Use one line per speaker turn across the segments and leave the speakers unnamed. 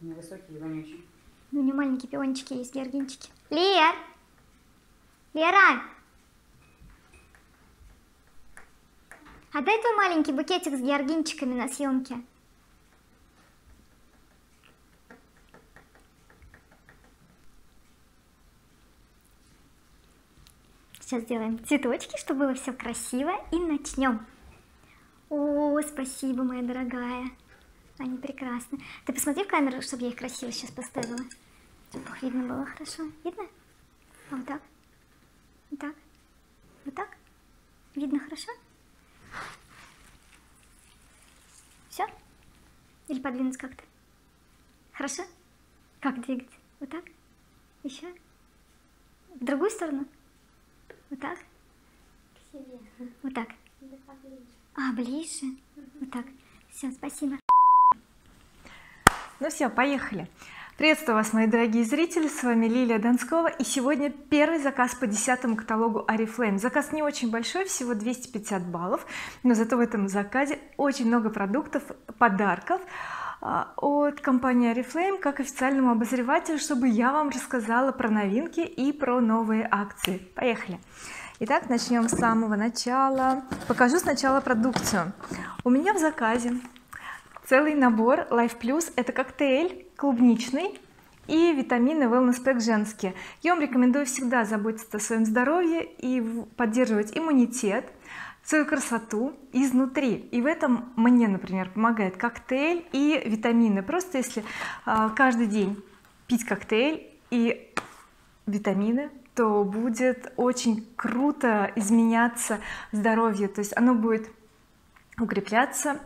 Невысокий и вонючий.
Ну, у нее маленькие пиончики есть, георгинчики. Лер! Лера! Отдай твой маленький букетик с георгинчиками на съемке. Сейчас сделаем цветочки, чтобы было все красиво, и начнем. О, спасибо, моя дорогая. Они прекрасны. Ты посмотри в камеру, чтобы я их красиво сейчас поставила. Чтобы их видно было хорошо. Видно? А вот так. Вот так. Вот так. Видно хорошо? Все? Или подвинуть как-то? Хорошо? Как двигать? Вот так? Еще? В другую сторону? Вот так?
К себе.
Вот так.
Да поближе.
А, ближе? Вот так. Все, спасибо.
Ну все, поехали. Приветствую вас, мои дорогие зрители, с вами Лилия Донскова, и сегодня первый заказ по 10-му каталогу Oriflame. Заказ не очень большой, всего 250 баллов, но зато в этом заказе очень много продуктов, подарков от компании Oriflame как официальному обозревателю, чтобы я вам рассказала про новинки и про новые акции. Поехали. Итак, начнем с самого начала. Покажу сначала продукцию. У меня в заказе целый набор Life Plus. Это коктейль клубничный и витамины Wellness Pack женские. Я вам рекомендую всегда заботиться о своем здоровье и поддерживать иммунитет, свою красоту изнутри. И в этом мне, например, помогает коктейль и витамины. Просто если каждый день пить коктейль и витамины, то будет очень круто изменяться здоровье, то есть оно будет укрепляться,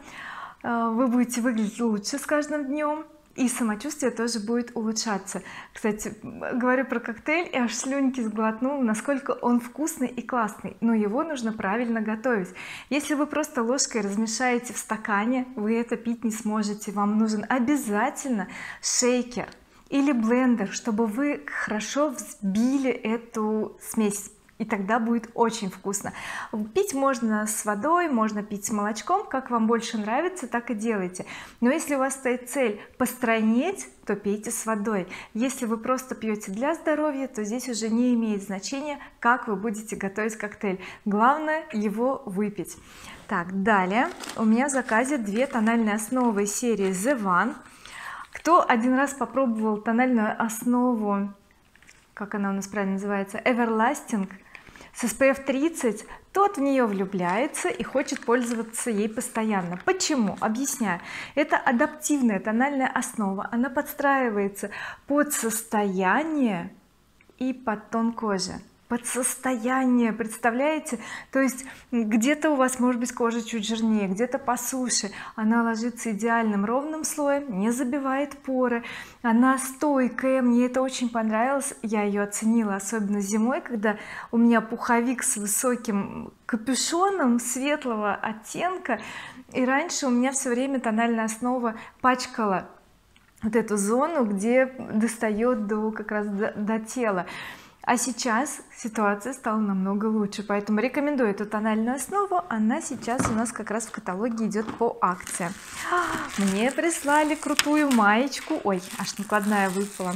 вы будете выглядеть лучше с каждым днем, и самочувствие тоже будет улучшаться. Кстати, говорю про коктейль и аж слюнки сглотнула, насколько он вкусный и классный, но его нужно правильно готовить. Если вы просто ложкой размешаете в стакане, вы это пить не сможете, вам нужен обязательно шейкер или блендер, чтобы вы хорошо взбили эту смесь, и тогда будет очень вкусно. Пить можно с водой, можно пить с молочком, как вам больше нравится, так и делайте. Но если у вас стоит цель постройнеть, то пейте с водой. Если вы просто пьете для здоровья, то здесь уже не имеет значения, как вы будете готовить коктейль, главное его выпить. Так, далее у меня в заказе две тональные основы серии The One. Кто один раз попробовал тональную основу, как она у нас правильно называется, Everlasting с SPF 30, тот в нее влюбляется и хочет пользоваться ей постоянно. Почему? Объясняю. Это адаптивная тональная основа, она подстраивается под состояние и под тон кожи, под состояние, представляете? То есть где-то у вас может быть кожа чуть жирнее, где-то по суше, она ложится идеальным ровным слоем, не забивает поры, она стойкая, мне это очень понравилось, я ее оценила особенно зимой, когда у меня пуховик с высоким капюшоном светлого оттенка, и раньше у меня все время тональная основа пачкала вот эту зону, где достает до как раз до тела. А сейчас ситуация стала намного лучше, поэтому рекомендую эту тональную основу. Она сейчас у нас как раз в каталоге идет по акции. Мне прислали крутую маечку, ой, аж накладная выпала,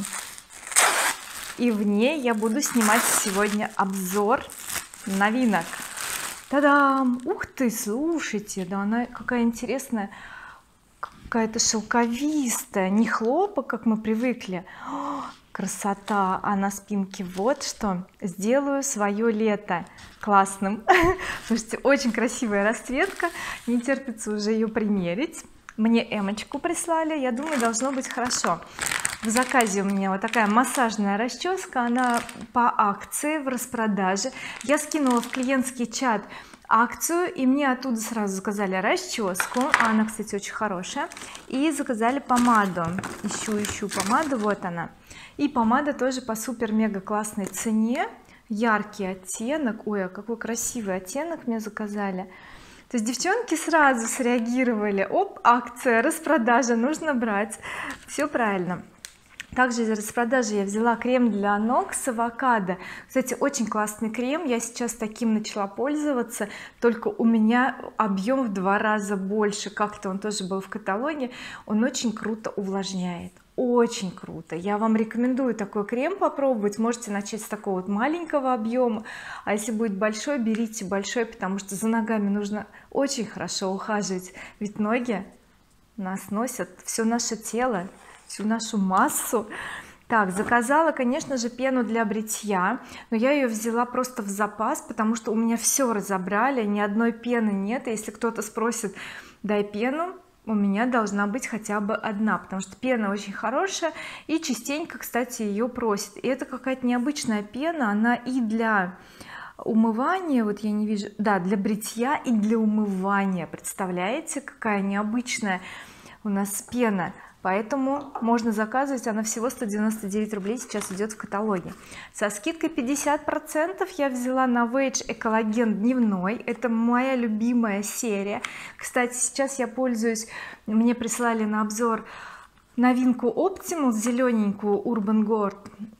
и в ней я буду снимать сегодня обзор новинок. Та-дам! Ух ты, слушайте, да она какая интересная, какая-то шелковистая, не хлопок, как мы привыкли. Красота. А на спинке вот что: сделаю свое лето классным. Слушайте, очень красивая расцветка, не терпится уже ее примерить. Мне эмочку прислали, я думаю, должно быть хорошо. В заказе у меня вот такая массажная расческа, она по акции в распродаже. Я скинула в клиентский чат акцию, и мне оттуда сразу заказали расческу, она, кстати, очень хорошая, и заказали помаду. Ищу помаду, вот она. И помада тоже по супер мега классной цене, яркий оттенок. Ой, а какой красивый оттенок мне заказали. То есть девчонки сразу среагировали: оп, акция, распродажа, нужно брать. Все правильно. Также из распродажи я взяла крем для ног с авокадо. Кстати, очень классный крем, я сейчас таким начала пользоваться, только у меня объем в 2 раза больше, как-то он тоже был в каталоге. Он очень круто увлажняет, очень круто. Я вам рекомендую такой крем попробовать. Можете начать с такого вот маленького объема, а если будет большой, берите большой, потому что за ногами нужно очень хорошо ухаживать, ведь ноги нас носят все наше тело, всю нашу массу. Так, заказала, конечно же, пену для бритья, но я ее взяла просто в запас, потому что у меня все разобрали, ни одной пены нет, и если кто-то спросит, дай пену, у меня должна быть хотя бы одна, потому что пена очень хорошая, и частенько, кстати, ее просят. И это какая-то необычная пена, она и для умывания, вот я не вижу, да, для бритья и для умывания. Представляете, какая необычная у нас пена? Поэтому можно заказывать, она всего 199 рублей сейчас идет в каталоге. Со скидкой 50% я взяла Novage Экологен дневной, это моя любимая серия. Кстати, сейчас я пользуюсь, мне прислали на обзор новинку Optimal, зелененькую Urban Gold.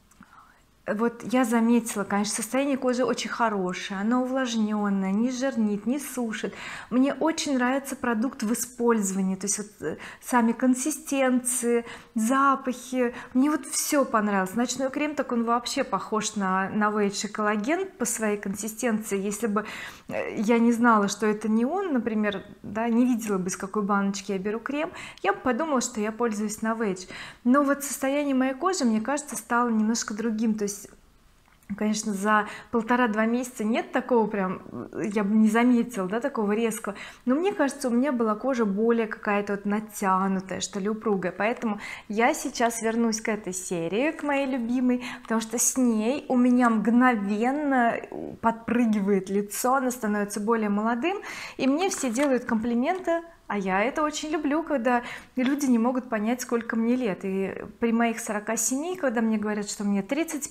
Вот я заметила, конечно, состояние кожи очень хорошее, она увлажненная, не жирнит, не сушит. Мне очень нравится продукт в использовании, то есть вот сами консистенции, запахи, мне вот все понравилось. Ночной крем, так он вообще похож на Novage Экологен по своей консистенции. Если бы я не знала, что это не он, например, да, не видела бы, из какой баночки я беру крем, я бы подумала, что я пользуюсь Novage. Но вот состояние моей кожи, мне кажется, стало немножко другим. То есть, конечно, за 1,5-2 месяца нет такого прям, я бы не заметила, да, такого резкого, но мне кажется, у меня была кожа более какая-то вот натянутая, что ли, упругая. Поэтому я сейчас вернусь к этой серии, к моей любимой, потому что с ней у меня мгновенно подпрыгивает лицо, оно становится более молодым, и мне все делают комплименты. А я это очень люблю, когда люди не могут понять, сколько мне лет. И при моих 47, когда мне говорят, что мне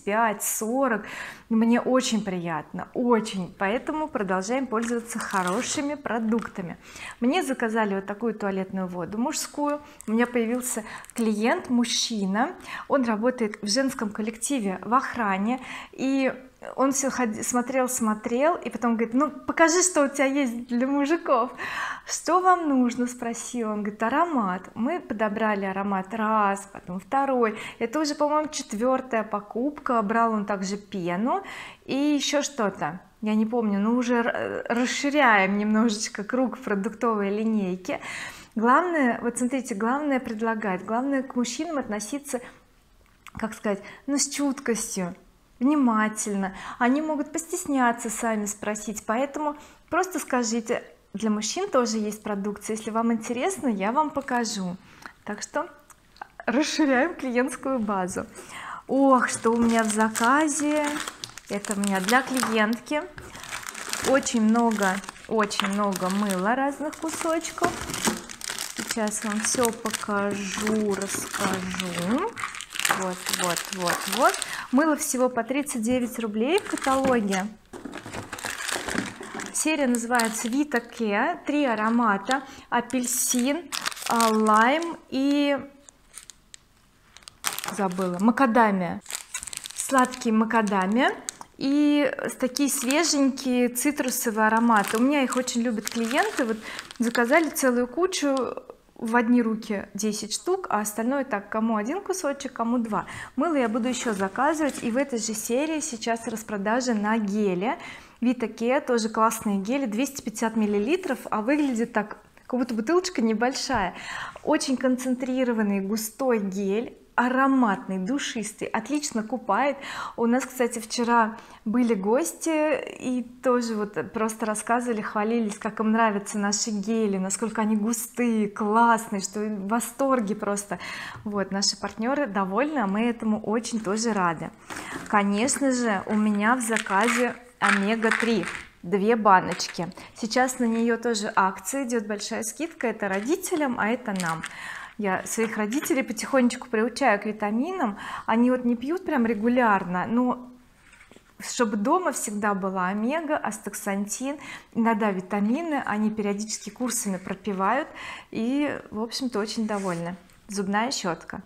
35-40, мне очень приятно, очень. Поэтому продолжаем пользоваться хорошими продуктами. Мне заказали вот такую туалетную воду мужскую. У меня появился клиент мужчина, он работает в женском коллективе в охране, и он все смотрел и потом говорит, ну покажи, что у тебя есть для мужиков, что вам нужно, спросил. Он говорит, аромат. Мы подобрали аромат раз, потом второй, это уже, по-моему, 4-я покупка. Брал он также пену и еще что-то, я не помню, но уже расширяем немножечко круг продуктовой линейки. Главное, вот смотрите, главное предлагать, главное к мужчинам относиться, как сказать, ну с чуткостью, внимательно. Они могут постесняться сами спросить, поэтому просто скажите. Для мужчин тоже есть продукция, если вам интересно, я вам покажу. Так что расширяем клиентскую базу. Ох, что у меня в заказе, это у меня для клиентки, очень много мыла разных кусочков. Сейчас вам все покажу, расскажу. Вот мыло всего по 39 рублей в каталоге. Серия называется Vita Care, 3 аромата: апельсин, лайм и забыла, макадамия, сладкий макадамия, и такие свеженькие цитрусовые ароматы. У меня их очень любят клиенты, вот заказали целую кучу в одни руки 10 штук, а остальное так, кому один кусочек, кому 2. Мыло я буду еще заказывать, и в этой же серии сейчас распродажа на гели Vita Care, тоже классные гели, 250 мл, а выглядит так, как будто бутылочка небольшая. Очень концентрированный густой гель, ароматный, душистый, отлично купает. У нас, кстати, вчера были гости и тоже вот просто рассказывали, хвалились, как им нравятся наши гели, насколько они густые, классные, что в восторге просто. Вот, наши партнеры довольны, а мы этому очень тоже рады. Конечно же, у меня в заказе омега-3, 2 баночки. Сейчас на нее тоже акция идет, большая скидка, это родителям, а это нам. Я своих родителей потихонечку приучаю к витаминам, они вот не пьют прям регулярно, но чтобы дома всегда была омега, астаксантин, иногда витамины, они периодически курсами пропивают, и в общем-то очень довольны. Зубная щетка,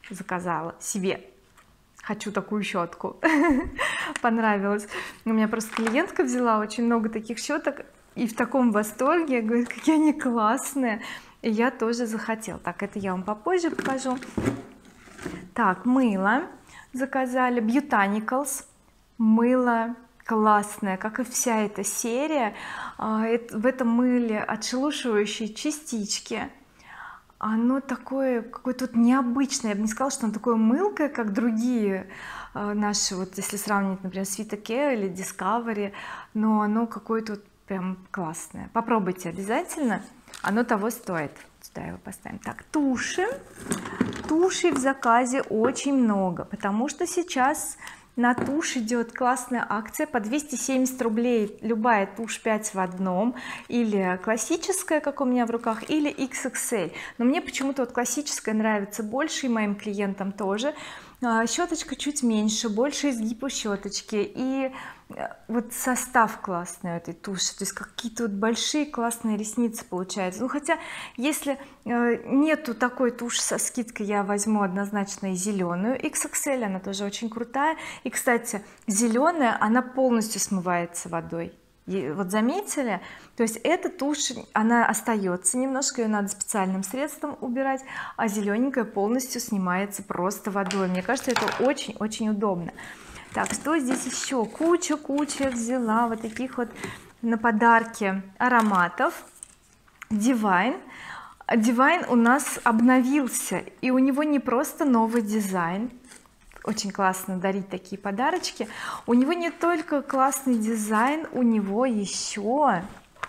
заказала себе, хочу такую щетку. Понравилось. У меня просто клиентка взяла очень много таких щеток и в таком восторге, говорит, какие они классные, и я тоже захотела. Так, это я вам попозже покажу. Так, мыло заказали, Botanicals мыло классное, как и вся эта серия. В этом мыле отшелушивающие частички, оно такое какое-то вот необычное, я бы не сказала, что оно такое мылкое, как другие наши, вот если сравнивать, например, с Vita Care или Discovery, но оно какое-то вот прям классное. Попробуйте обязательно, оно того стоит. Сюда его поставим. Так, туши в заказе очень много, потому что сейчас на тушь идет классная акция по 270 рублей любая тушь 5 в одном, или классическая, как у меня в руках, или XXL. Но мне почему-то вот классическая нравится больше, и моим клиентам тоже. Щеточка чуть меньше, больше изгиб у щеточки, и вот состав классный этой туши, то есть какие-то вот большие классные ресницы получаются. Ну хотя если нету такой туши со скидкой, я возьму однозначно и зеленую XXL, она тоже очень крутая. И кстати, зеленая, она полностью смывается водой. И вот заметили, то есть эта тушь, она остается немножко, ее надо специальным средством убирать, а зелененькая полностью снимается просто водой. Мне кажется, это очень-очень удобно. Так, что здесь еще? Куча взяла вот таких вот на подарки ароматов. Divine у нас обновился, и у него не просто новый дизайн, очень классно дарить такие подарочки, у него не только классный дизайн, у него еще,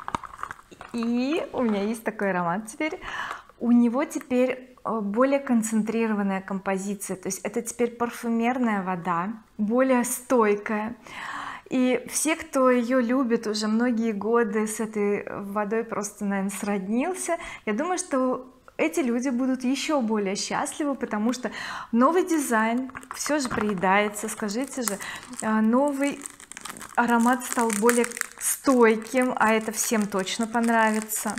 и у меня есть такой аромат теперь, у него теперь более концентрированная композиция, то есть это теперь парфюмерная вода, более стойкая, и все, кто ее любит уже многие годы, с этой водой просто, наверное, сроднился. Я думаю, что эти люди будут еще более счастливы, потому что новый дизайн все же приедается, скажите же, новый аромат стал более стойким, а это всем точно понравится,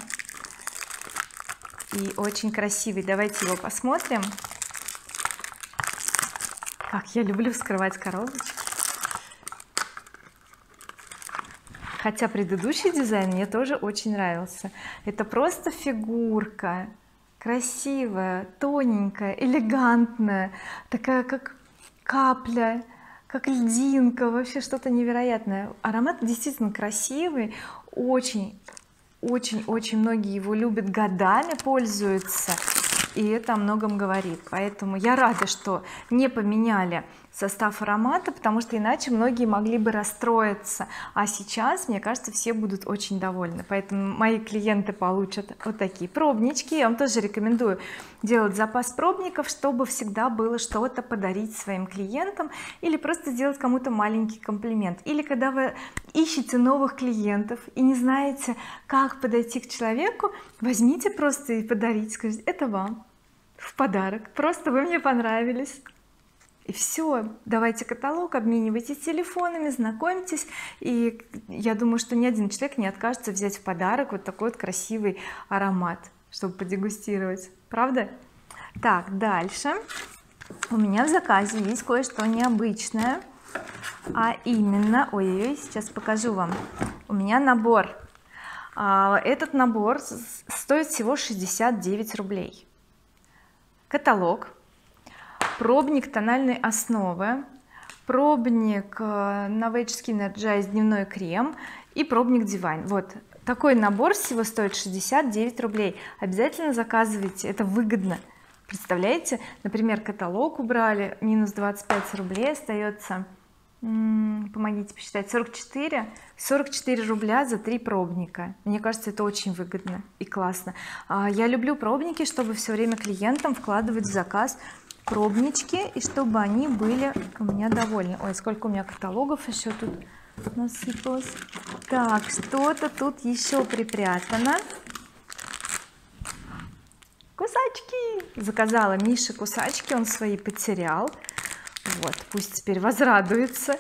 и очень красивый. Давайте его посмотрим. Как я люблю вскрывать коробочки, хотя предыдущий дизайн мне тоже очень нравился. Это просто фигурка, красивая, тоненькая, элегантная, такая как капля, как льдинка, вообще что-то невероятное. Аромат действительно красивый, очень многие его любят, годами пользуются, и это о многом говорит. Поэтому я рада, что не поменяли состав аромата, потому что иначе многие могли бы расстроиться, а сейчас, мне кажется, все будут очень довольны. Поэтому мои клиенты получат вот такие пробнички. Я вам тоже рекомендую делать запас пробников, чтобы всегда было что-то подарить своим клиентам, или просто сделать кому-то маленький комплимент, или когда вы ищете новых клиентов и не знаете, как подойти к человеку, возьмите просто и подарите, скажите: это вам в подарок, просто вы мне понравились. И все, давайте каталог, обменивайтесь телефонами, знакомьтесь, и я думаю, что ни один человек не откажется взять в подарок вот такой вот красивый аромат, чтобы подегустировать, правда? Так, дальше у меня в заказе есть кое-что необычное, а именно, ой-ой-ой, сейчас покажу вам, у меня набор, этот набор стоит всего 69 рублей, каталог, пробник тональной основы, пробник Novage Skin Energize дневной крем и пробник Divine. Вот такой набор всего стоит 69 рублей. Обязательно заказывайте, это выгодно. Представляете, например, каталог убрали, минус 25 рублей остается, помогите посчитать, 44 рубля за 3 пробника. Мне кажется, это очень выгодно и классно. Я люблю пробники, чтобы все время клиентам вкладывать в заказ пробнички, и чтобы они были у меня довольны. Ой, сколько у меня каталогов еще тут насыпалось. Так, что-то тут еще припрятано. Кусачки! Заказала Мише кусачки, он свои потерял. Вот, пусть теперь возрадуется,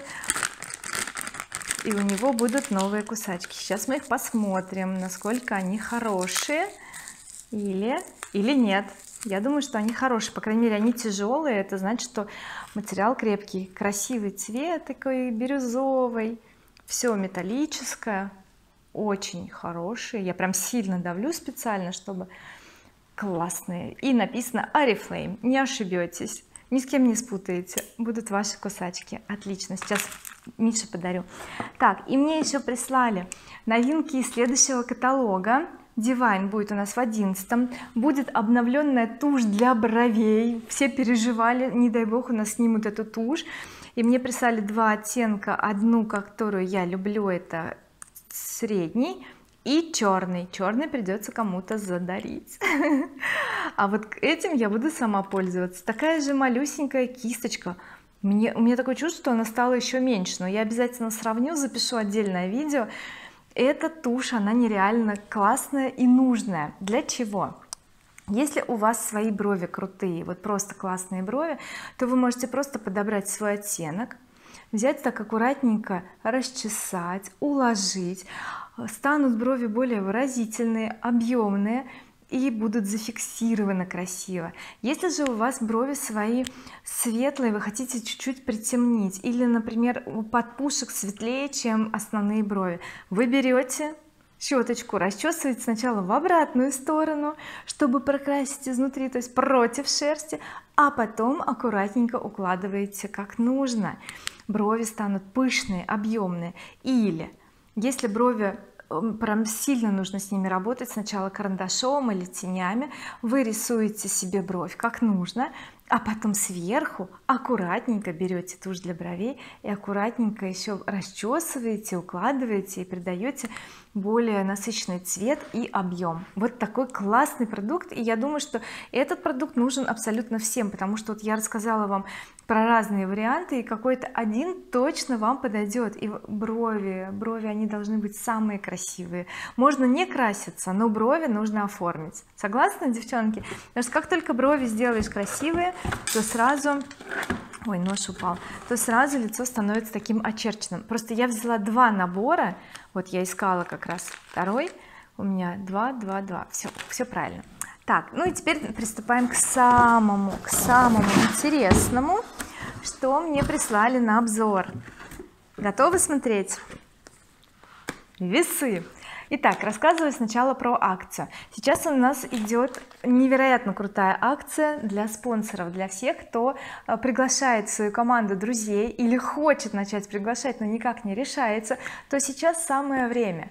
и у него будут новые кусачки. Сейчас мы их посмотрим, насколько они хорошие или нет. я думаю, что они хорошие, по крайней мере они тяжелые, это значит, что материал крепкий. Красивый цвет такой бирюзовый, все металлическое, очень хорошие, я прям сильно давлю специально, чтобы классные, и написано Oriflame, не ошибетесь, ни с кем не спутаете, будут ваши кусачки. Отлично, сейчас Мише подарю. Так, и мне еще прислали новинки из следующего каталога. Divine будет у нас в 11-м, будет обновленная тушь для бровей, все переживали, не дай бог у нас снимут эту тушь, и мне прислали два оттенка, одну, которую я люблю, это средний, и черный придется кому-то задарить а вот этим я буду сама пользоваться. Такая же малюсенькая кисточка, у меня такое чувство, что она стала еще меньше, но я обязательно сравню, запишу отдельное видео. Эта тушь, она нереально классная и нужная. Для чего? Если у вас свои брови крутые, вот просто классные брови, то вы можете просто подобрать свой оттенок, взять так аккуратненько, расчесать, уложить, станут брови более выразительные, объемные и будут зафиксированы красиво. Если же у вас брови свои светлые, вы хотите чуть-чуть притемнить, или, например, у подпушек светлее, чем основные брови, вы берете щеточку, расчесываете сначала в обратную сторону, чтобы прокрасить изнутри, то есть против шерсти, а потом аккуратненько укладываете как нужно. Брови станут пышные, объемные. Или если брови прям сильно нужно с ними работать, сначала карандашом или тенями, вы рисуете себе бровь как нужно, а потом сверху аккуратненько берете тушь для бровей и аккуратненько еще расчесываете, укладываете и придаете более насыщенный цвет и объем. Вот такой классный продукт, и я думаю, что этот продукт нужен абсолютно всем, потому что вот я рассказала вам про разные варианты, и какой-то один точно вам подойдет. И брови они должны быть самые красивые, можно не краситься, но брови нужно оформить. Согласны, девчонки? Потому что как только брови сделаешь красивые, то сразу, ой, нож упал, то сразу лицо становится таким очерченным. Просто я взяла два набора, вот я искала как раз второй, у меня 2, все правильно. Так, ну и теперь приступаем к самому интересному, что мне прислали на обзор. Готовы смотреть? Весы. Итак, рассказываю сначала про акцию. Сейчас у нас идет невероятно крутая акция для спонсоров, для всех, кто приглашает в свою команду друзей или хочет начать приглашать, но никак не решается, то сейчас самое время.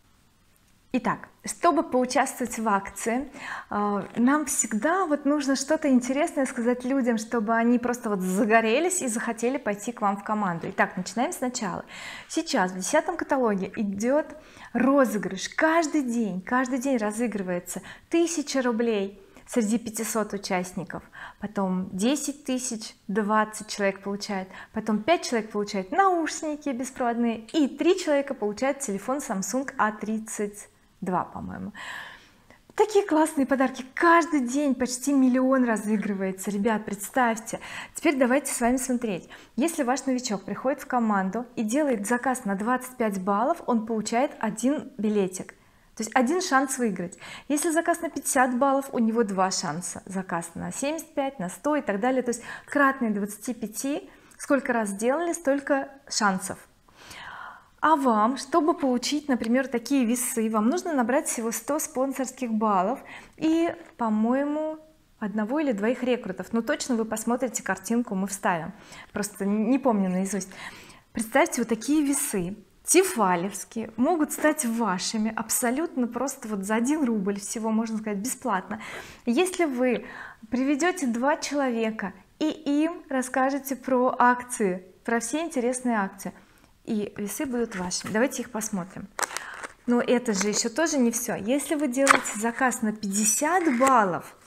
Итак, чтобы поучаствовать в акции, нам всегда вот нужно что-то интересное сказать людям, чтобы они просто вот загорелись и захотели пойти к вам в команду. Итак, начинаем сначала. Сейчас в 10-м каталоге идет розыгрыш, каждый день разыгрывается 1000 рублей среди 500 участников, потом 10 тысяч, 20 человек получает, потом 5 человек получают наушники беспроводные, и 3 человека получают телефон Samsung A32, по-моему. Такие классные подарки, каждый день почти 1 миллион разыгрывается. Ребят, представьте. Теперь давайте с вами смотреть. Если ваш новичок приходит в команду и делает заказ на 25 баллов, он получает 1 билетик, то есть 1 шанс выиграть. Если заказ на 50 баллов, у него 2 шанса, заказ на 75, на 100 и так далее, то есть кратные 25, сколько раз сделали, столько шансов. А вам, чтобы получить, например, такие весы, вам нужно набрать всего 100 спонсорских баллов и, по-моему, 1 или 2 рекрутов. Но точно вы посмотрите картинку, мы вставим, просто не помню наизусть. Представьте, вот такие весы тефалевские могут стать вашими абсолютно просто вот за 1 рубль всего, можно сказать, бесплатно. Если вы приведете 2 человека и им расскажете про акции, про все интересные акции, и весы будут вашими. Давайте их посмотрим. Но это же еще тоже не все. Если вы делаете заказ на 50 баллов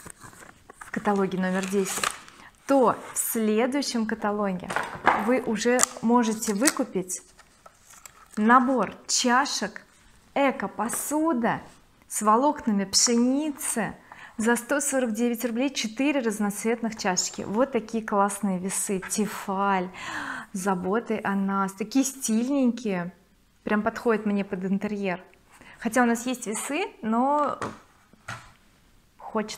в каталоге номер 10, то в следующем каталоге вы уже можете выкупить набор чашек эко-посуда с волокнами пшеницы за 149 рублей, 4 разноцветных чашечки. Вот такие классные весы Тефаль, заботой о нас, такие стильненькие, прям подходят мне под интерьер. Хотя у нас есть весы, но хочется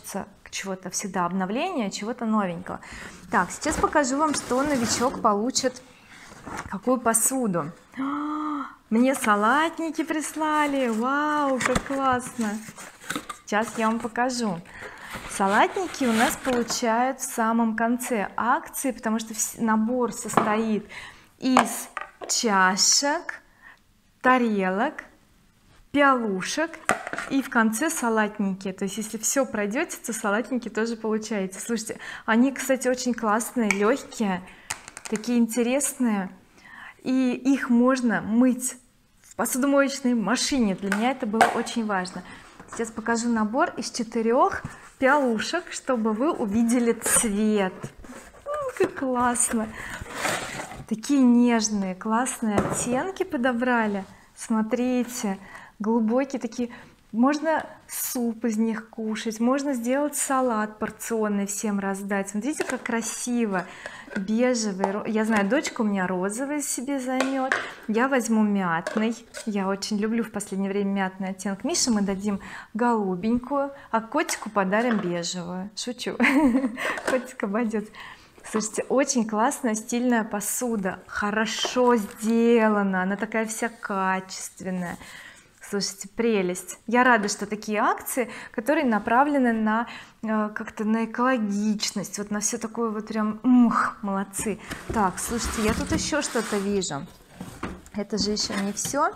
чего-то всегда обновления, чего-то новенького. Так, сейчас покажу вам, что новичок получит, какую посуду. Мне салатники прислали, вау, как классно. Сейчас я вам покажу. Салатники у нас получают в самом конце акции, потому что набор состоит из чашек, тарелок, пиалушек и в конце салатники. То есть если все пройдете, то салатники тоже получаете. Слушайте, они, кстати, очень классные, легкие, такие интересные, и их можно мыть в посудомоечной машине. Для меня это было очень важно. Сейчас покажу набор из 4 пиалушек, чтобы вы увидели цвет. Как классно, такие нежные классные оттенки подобрали. Смотрите, глубокие такие, можно суп из них кушать, можно сделать салат порционный, всем раздать. Смотрите, как красиво, бежевый, я знаю, дочка у меня розовый себе займет, я возьму мятный, я очень люблю в последнее время мятный оттенок. Мише мы дадим голубенькую, а котику подарим бежевую. Шучу, котик обойдет. Слушайте, очень классная стильная посуда, хорошо сделана, она такая вся качественная. Слушайте, прелесть. Я рада, что такие акции, которые направлены на как-то на экологичность, вот на все такое вот прям молодцы. Так, слушайте, я тут еще что-то вижу. Это же еще не все.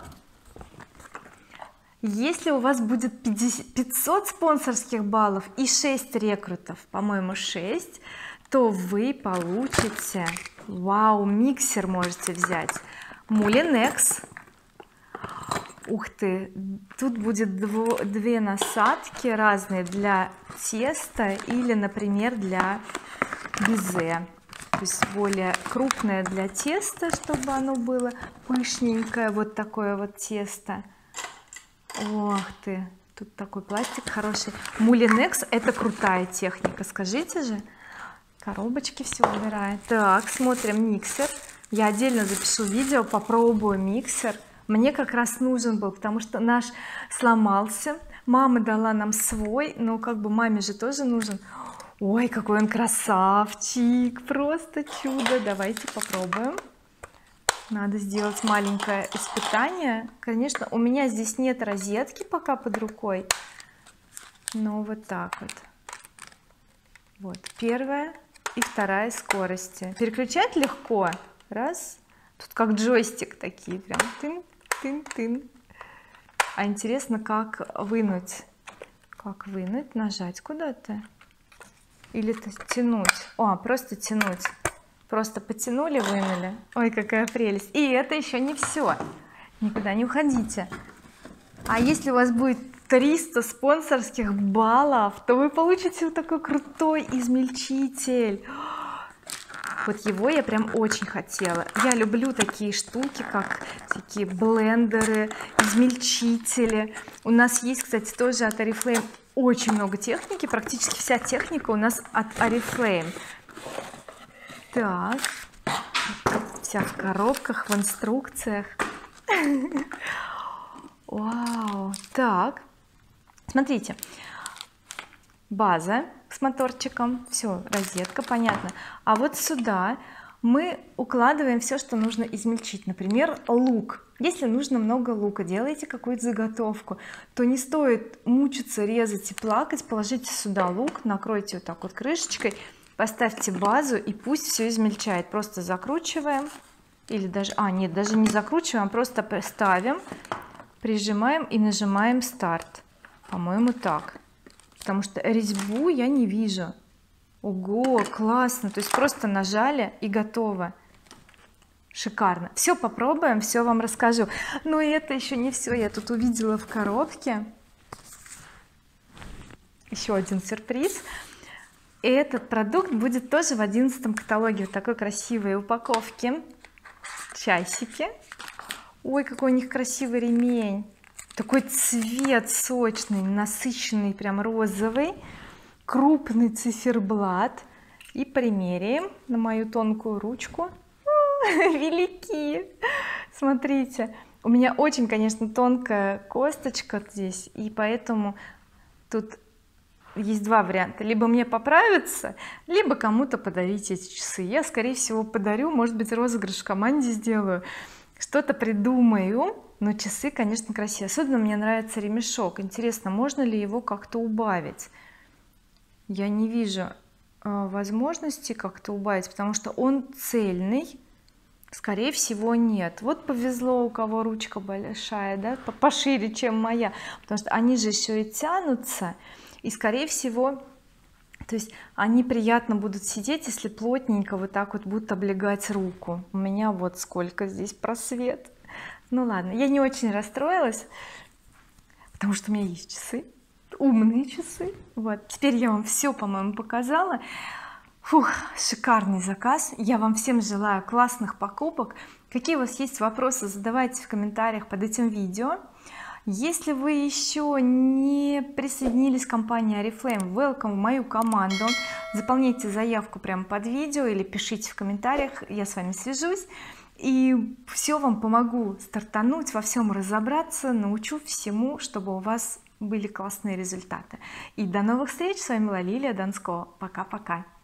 Если у вас будет 500 спонсорских баллов и 6 рекрутов, по-моему 6, то вы получите, вау, миксер можете взять, Moulinex. Ух ты, тут будет две насадки разные для теста или, например, для безе, то есть более крупное для теста, чтобы оно было пышненькое, вот такое вот тесто. Ох ты, тут такой пластик хороший. Moulinex — это крутая техника, скажите же. Коробочки все убирает. Так, смотрим миксер. Я отдельно запишу видео, попробую миксер. Мне как раз нужен был, потому что наш сломался, мама дала нам свой, но как бы маме же тоже нужен. Ой, какой он красавчик, просто чудо. Давайте попробуем. Надо сделать маленькое испытание. Конечно, у меня здесь нет розетки пока под рукой, но вот так вот. Вот первая и вторая скорости. Переключать легко. Раз. Тут как джойстик такие прям тын-тын-тын. А интересно, как вынуть, нажать куда-то или тянуть. Просто тянуть, просто потянули, вынули. Ой, какая прелесть. И это еще не все, никуда не уходите. А если у вас будет 300 спонсорских баллов, то вы получите вот такой крутой измельчитель. Вот его я прям очень хотела. Я люблю такие штуки, как такие блендеры, измельчители. У нас есть, кстати, тоже от Oriflame очень много техники, практически вся техника у нас от Oriflame. Так, вся в коробках, в инструкциях. Вау. Так, смотрите, база с моторчиком, все, розетка, понятно. А вот сюда мы укладываем все, что нужно измельчить. Например, лук. Если нужно много лука, делаете какую-то заготовку, то не стоит мучиться, резать и плакать. Положите сюда лук, накройте вот так вот крышечкой, поставьте базу и пусть все измельчает. Просто закручиваем, или даже нет, даже не закручиваем, просто ставим, прижимаем и нажимаем старт. По-моему, так, потому что резьбу я не вижу. Ого, классно, то есть просто нажали и готово. Шикарно. Все попробуем, все вам расскажу. Но это еще не все. Я тут увидела в коробке еще один сюрприз. Этот продукт будет тоже в 11 каталоге, вот такой красивой упаковки. Часики. Ой, какой у них красивый ремень, такой цвет сочный, насыщенный, прям розовый, крупный циферблат. И примеряем на мою тонкую ручку. Велики, смотрите, у меня очень, конечно, тонкая косточка здесь, и поэтому тут есть два варианта: либо мне поправиться, либо кому-то подарить эти часы. Я скорее всего подарю, может быть розыгрыш в команде сделаю, что-то придумаю. Но часы, конечно, красивые. Особенно мне нравится ремешок. Интересно, можно ли его как-то убавить? Я не вижу возможности как-то убавить, потому что он цельный. Скорее всего нет. Вот повезло, у кого ручка большая, да, пошире, чем моя, потому что они же еще и тянутся, и скорее всего, то есть они приятно будут сидеть, если плотненько вот так вот будут облегать руку. У меня вот сколько здесь просвет. Ну ладно, я не очень расстроилась, потому что у меня есть часы, умные часы. Вот теперь я вам все, по-моему, показала. Фух, шикарный заказ. Я вам всем желаю классных покупок. Какие у вас есть вопросы, задавайте в комментариях под этим видео. Если вы еще не присоединились к компании Oriflame, welcome в мою команду. Заполняйте заявку прямо под видео или пишите в комментариях, я с вами свяжусь и все вам помогу стартануть, во всем разобраться, научу всему, чтобы у вас были классные результаты. И до новых встреч. С вами была Лилия Донскова. Пока-пока.